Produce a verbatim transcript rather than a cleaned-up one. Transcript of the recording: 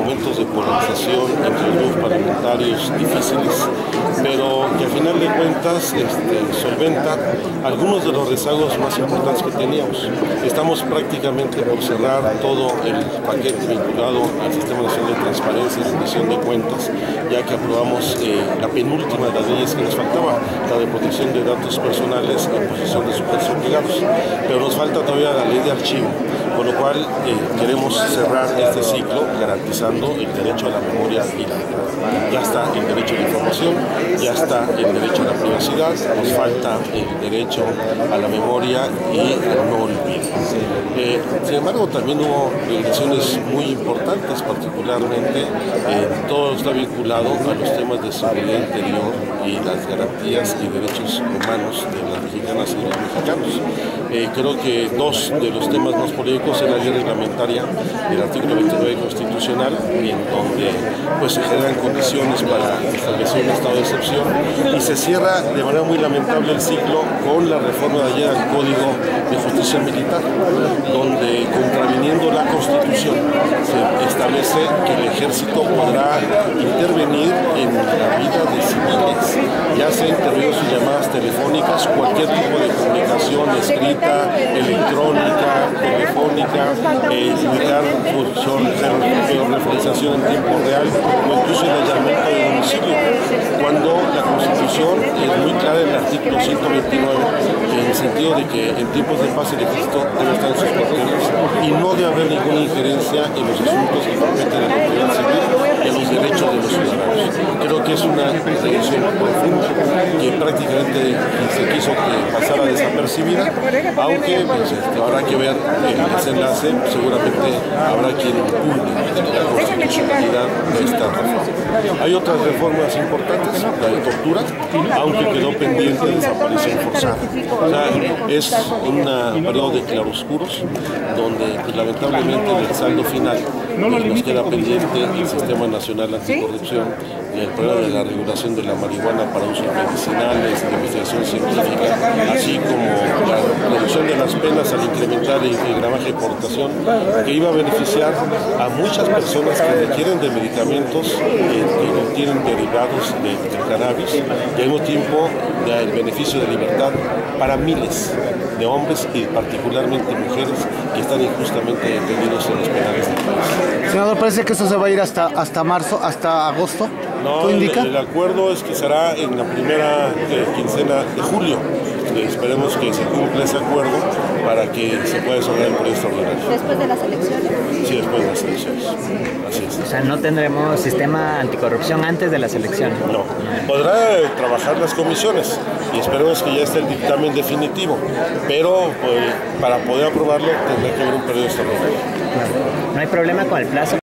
momentos de polarización entre los grupos parlamentarios difíciles, pero que a final de cuentas este, solventa algunos de los rezagos más importantes que teníamos. Estamos prácticamente por cerrar todo el paquete vinculado al Sistema Nacional de Transparencia y Rendición de Cuentas, ya que aprobamos eh, la penúltima de las leyes que nos faltaba, la de protección de datos personales en posesión de sujetos obligados, pero nos falta todavía la ley de archivo, con lo cual eh, queremos cerrar este ciclo garantizando el derecho a la memoria y la verdad. Ya está el derecho a la información, ya está el derecho a la privacidad, nos falta el derecho a la memoria y al no olvido. Eh, sin embargo, también hubo regulaciones muy importantes, particularmente eh, todo está vinculado a los temas de seguridad interior y las garantías y derechos humanos de las mexicanas y los mexicanos. Eh, creo que dos de los temas más polémicos es la ley reglamentaria del artículo veintinueve constitucional, en donde pues, se generan condiciones para establecer un estado de excepción, y se cierra de manera muy lamentable el ciclo con la reforma de ayer al Código de Justicia Militar, donde, contraviniendo la Constitución, se establece que el Ejército podrá intervenir en la vida de civiles, ya sea intervenir sus llamadas telefónicas, cualquier tipo de comunicación escrita, electrónica, telefónica, eh, limitar georreferenciación en tiempo real o incluso el allanamiento de domicilio, cuando la Constitución es muy clara en el artículo ciento veintinueve, en el sentido de que en tiempos de paz el Ejército debe estar en sus cuarteles y no debe haber ninguna injerencia en los asuntos que competen a la autoridad civil y a los derechos de los ciudadanos. Creo que es una decisión profunda que prácticamente se quiso que pasara desapercibida, aunque pues, este, habrá que ver el desenlace, seguramente habrá quien impugne la constitucionalidad de esta reforma. Hay otras reformas importantes, la de tortura, aunque quedó pendiente de desaparición forzada. O sea, es un periodo de claroscuros donde pues, lamentablemente en el saldo final pues, nos queda pendiente el Sistema Nacional Anticorrupción, el problema de la regulación de la marihuana para usos medicinales, de investigación científica, así como la reducción de las penas al incrementar el gramaje de portación, que iba a beneficiar a muchas personas que requieren de medicamentos eh, que no tienen derivados de, de cannabis, y al mismo tiempo el beneficio de libertad para miles de hombres y particularmente mujeres que están injustamente detenidos en los penales del país. Senador, parece que esto se va a ir hasta, hasta marzo, hasta agosto. No, el, el acuerdo es que será en la primera eh, quincena de julio. Eh, esperemos que se cumpla ese acuerdo para que se pueda desarrollar el proyecto extraordinario. ¿Después de las elecciones? Sí, después de las elecciones. Así es. O sea, no tendremos sistema anticorrupción antes de las elecciones. No. Podrá eh, trabajar las comisiones y esperemos que ya esté el dictamen definitivo, pero pues, para poder aprobarlo tendrá que haber un periodo extraordinario. No hay problema con el plazo.